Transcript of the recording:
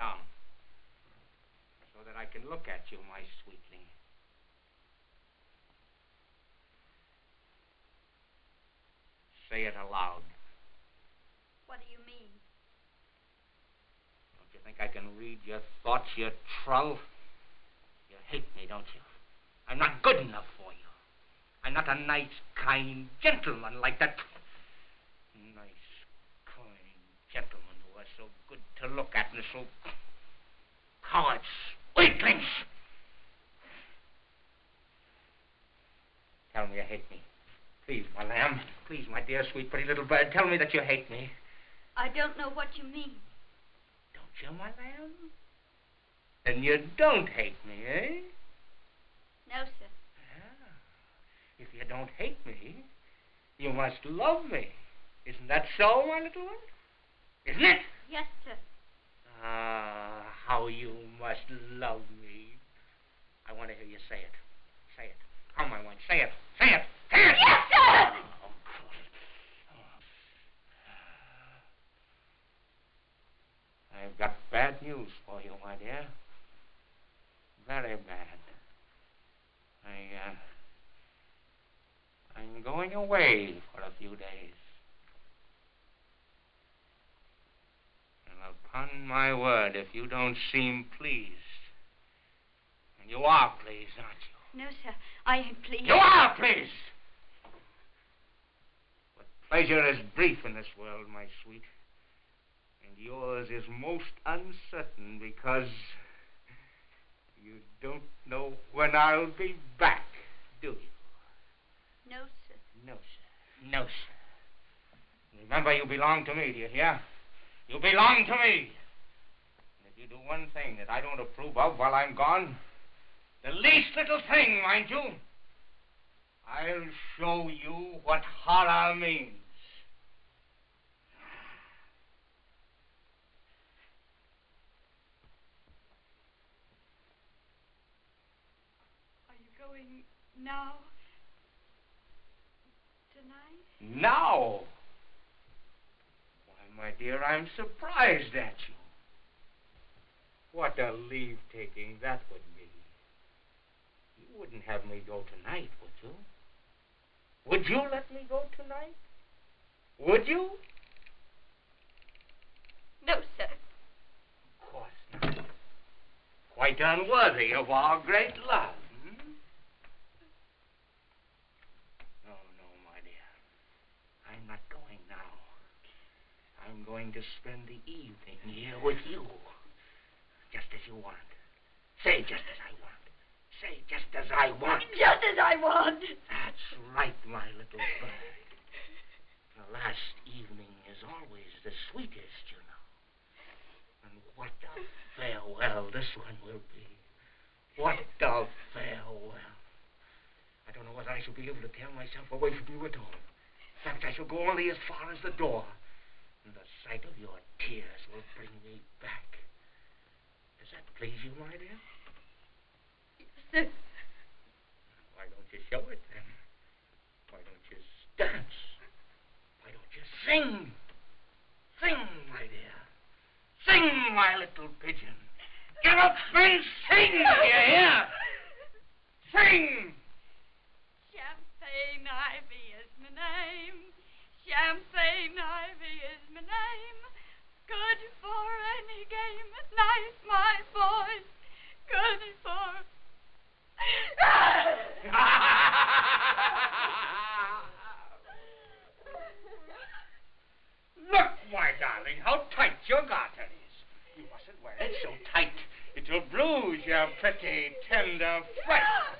down so that I can look at you, my sweetling. Say it aloud. What do you mean? Don't you think I can read your thoughts, you trull? You hate me, don't you? I'm not good enough for you. I'm not a nice, kind gentleman like that. Nice, kind gentlemen who are so good to look at and so cowards, weaklings. Tell me you hate me. Please, my lamb. Please, my dear, sweet, pretty little bird. Tell me that you hate me. I don't know what you mean. Don't you, my lamb? Then you don't hate me, eh? No, sir. If you don't hate me, you must love me. Isn't that so, my little one? Isn't it? Yes, sir. Ah, how you must love me. I want to hear you say it. Say it. Come, my one, say it. Say it. Say it. Yes, sir! I've got bad news for you, my dear. Very bad. I'm going away for a few days. And upon my word, if you don't seem pleased, and you are pleased, aren't you? No, sir, I ain't pleased. You are pleased! But pleasure is brief in this world, my sweet. And yours is most uncertain because you don't know when I'll be back, do you? No, sir. No, sir. No, sir. Remember, you belong to me, do you hear? You belong to me. And if you do one thing that I don't approve of while I'm gone, the least little thing, mind you, I'll show you what horror means. Are you going now? Tonight? Now? Why, my dear, I'm surprised at you. What a leave-taking that would be. You wouldn't have me go tonight, would you? Would you let me go tonight? Would you? No, sir. Of course not. Quite unworthy of our great love. I'm going to spend the evening here with you. Just as you want. Say just as I want. Say just as I want. Just as I want. That's right, my little bird. The last evening is always the sweetest, you know. And what a farewell this one will be. What a farewell. I don't know whether I shall be able to tear myself away from you at all. In fact, I shall go only as far as the door. And the sight of your tears will bring me back. Does that please you, my dear? Yes, sir. Why don't you show it, then? Why don't you dance? Why don't you sing? Sing, my dear. Sing, my little pigeon. Get up and sing, do you hear? Sing! Champagne Ivy is my name. Champagne Ivy is my name. Good for any game at night, my boys. Good for... Look, my darling, how tight your garter is. You mustn't wear it so tight. It'll bruise your pretty, tender flesh.